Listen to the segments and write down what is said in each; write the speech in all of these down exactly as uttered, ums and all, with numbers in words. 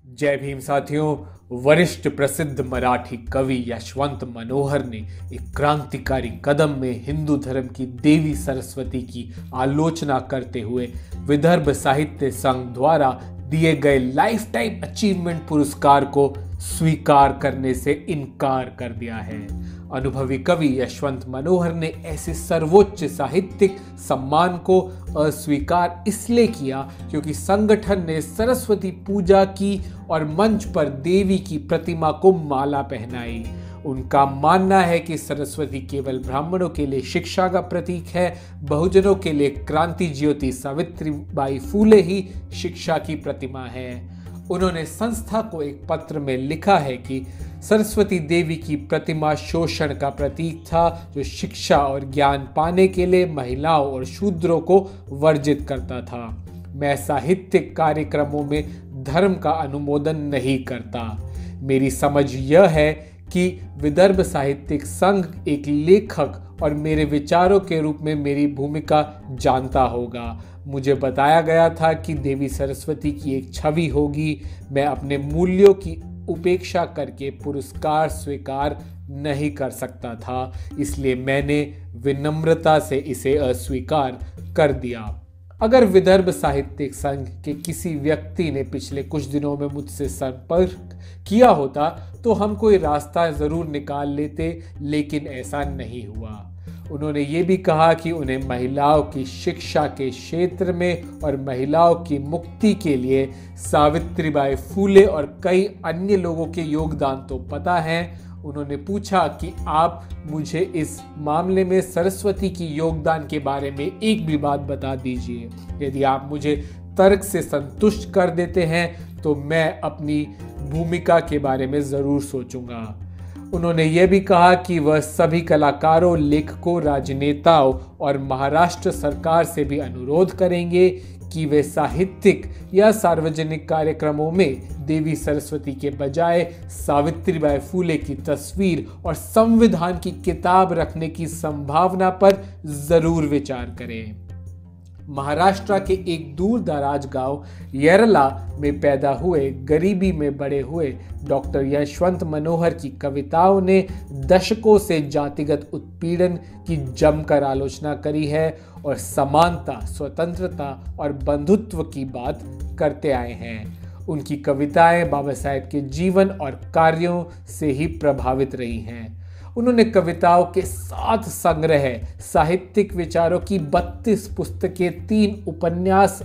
जय भीम साथियों। वरिष्ठ प्रसिद्ध मराठी कवि यशवंत मनोहर ने एक क्रांतिकारी कदम में हिंदू धर्म की देवी सरस्वती की आलोचना करते हुए विदर्भ साहित्य संघ द्वारा दिए गए लाइफ टाइम अचीवमेंट पुरस्कार को स्वीकार करने से इनकार कर दिया है। अनुभवी कवि यशवंत मनोहर ने ऐसे सर्वोच्च साहित्यिक सम्मान को अस्वीकार इसलिए किया क्योंकि संगठन ने सरस्वती पूजा की और मंच पर देवी की प्रतिमा को माला पहनाई। उनका मानना है कि सरस्वती केवल ब्राह्मणों के लिए शिक्षा का प्रतीक है, बहुजनों के लिए क्रांति ज्योति सावित्रीबाई फूले ही शिक्षा की प्रतिमा है। उन्होंने संस्था को एक पत्र में लिखा है कि सरस्वती देवी की प्रतिमा शोषण का प्रतीक था, जो शिक्षा और ज्ञान पाने के लिए महिलाओं और शूद्रों को वर्जित करता था। मैं साहित्यिक कार्यक्रमों में धर्म का अनुमोदन नहीं करता। मेरी समझ यह है कि विदर्भ साहित्यिक संघ एक लेखक और मेरे विचारों के रूप में मेरी भूमिका जानता होगा। मुझे बताया गया था कि देवी सरस्वती की एक छवि होगी। मैं अपने मूल्यों की उपेक्षा करके पुरस्कार स्वीकार नहीं कर सकता था, इसलिए मैंने विनम्रता से इसे अस्वीकार कर दिया। अगर विदर्भ साहित्यिक संघ के किसी व्यक्ति ने पिछले कुछ दिनों में मुझसे संपर्क किया होता तो हम कोई रास्ता जरूर निकाल लेते, लेकिन ऐसा नहीं हुआ। उन्होंने ये भी कहा कि उन्हें महिलाओं की शिक्षा के क्षेत्र में और महिलाओं की मुक्ति के लिए सावित्रीबाई फूले और कई अन्य लोगों के योगदान तो पता है। उन्होंने पूछा कि आप मुझे इस मामले में सरस्वती की योगदान के बारे में एक भी बात बता दीजिए। यदि आप मुझे तर्क से संतुष्ट कर देते हैं तो मैं अपनी भूमिका के बारे में जरूर सोचूंगा। उन्होंने यह भी कहा कि वह सभी कलाकारों, लेखकों, राजनेताओं और महाराष्ट्र सरकार से भी अनुरोध करेंगे कि वे साहित्यिक या सार्वजनिक कार्यक्रमों में देवी सरस्वती के बजाय सावित्रीबाई फूले की तस्वीर और संविधान की किताब रखने की संभावना पर जरूर विचार करें। महाराष्ट्र के एक दूर दराज गांव येरला में पैदा हुए, गरीबी में बड़े हुए डॉक्टर यशवंत मनोहर की कविताओं ने दशकों से जातिगत उत्पीड़न की जमकर आलोचना करी है और समानता, स्वतंत्रता और बंधुत्व की बात करते आए हैं। उनकी कविताएं बाबा साहेब के जीवन और कार्यों से ही प्रभावित रही हैं। उन्होंने कविताओं के सात संग्रह, साहित्यिक विचारों की बत्तीस पुस्तकें, तीन उपन्यास,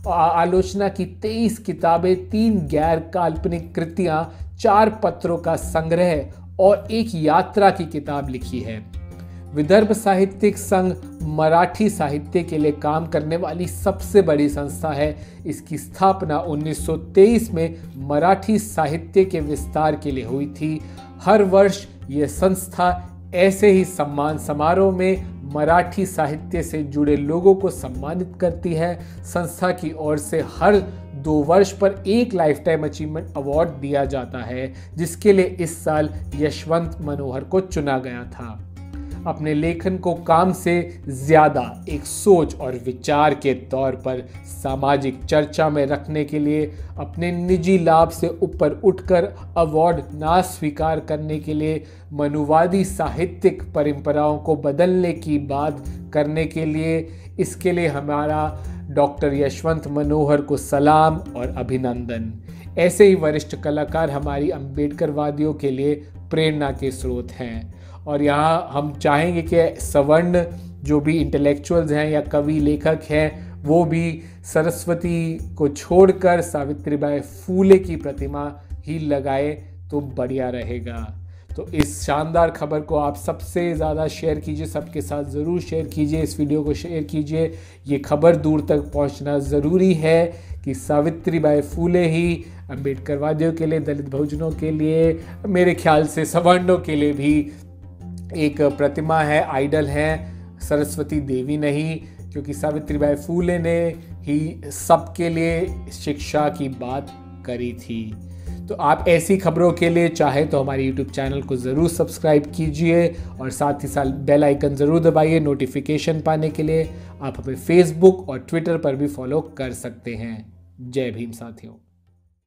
आलोचना की तेईस किताबें, तीन गैर काल्पनिक कृतियां, चार पत्रों का संग्रह और एक यात्रा की किताब लिखी है। विदर्भ साहित्यिक संघ मराठी साहित्य के लिए काम करने वाली सबसे बड़ी संस्था है। इसकी स्थापना उन्नीस सौ तेईस में मराठी साहित्य के विस्तार के लिए हुई थी। हर वर्ष यह संस्था ऐसे ही सम्मान समारोह में मराठी साहित्य से जुड़े लोगों को सम्मानित करती है। संस्था की ओर से हर दो वर्ष पर एक लाइफ टाइम अचीवमेंट अवार्ड दिया जाता है, जिसके लिए इस साल यशवंत मनोहर को चुना गया था। अपने लेखन को काम से ज्यादा एक सोच और विचार के तौर पर सामाजिक चर्चा में रखने के लिए, अपने निजी लाभ से ऊपर उठकर अवार्ड ना स्वीकार करने के लिए, मनुवादी साहित्यिक परंपराओं को बदलने की बात करने के लिए, इसके लिए हमारा डॉक्टर यशवंत मनोहर को सलाम और अभिनंदन। ऐसे ही वरिष्ठ कलाकार हमारी अम्बेडकरवादियों के लिए प्रेरणा के स्रोत हैं। और यहाँ हम चाहेंगे कि सवर्ण जो भी इंटेलेक्चुअल्स हैं या कवि लेखक हैं, वो भी सरस्वती को छोड़कर सावित्रीबाई फूले की प्रतिमा ही लगाए तो बढ़िया रहेगा। तो इस शानदार खबर को आप सबसे ज़्यादा शेयर कीजिए, सबके साथ ज़रूर शेयर कीजिए, इस वीडियो को शेयर कीजिए। ये खबर दूर तक पहुंचना ज़रूरी है कि सावित्रीबाई फूले ही अम्बेडकरवादियों के लिए, दलित बहुजनों के लिए, मेरे ख्याल से सवर्णों के लिए भी एक प्रतिमा है, आइडल है, सरस्वती देवी नहीं, क्योंकि सावित्रीबाई फूले ने ही सबके लिए शिक्षा की बात करी थी। तो आप ऐसी खबरों के लिए चाहे तो हमारे यूट्यूब चैनल को ज़रूर सब्सक्राइब कीजिए और साथ ही साथ बेल आइकन ज़रूर दबाइए नोटिफिकेशन पाने के लिए। आप हमें फेसबुक और ट्विटर पर भी फॉलो कर सकते हैं। जय भीम साथियों।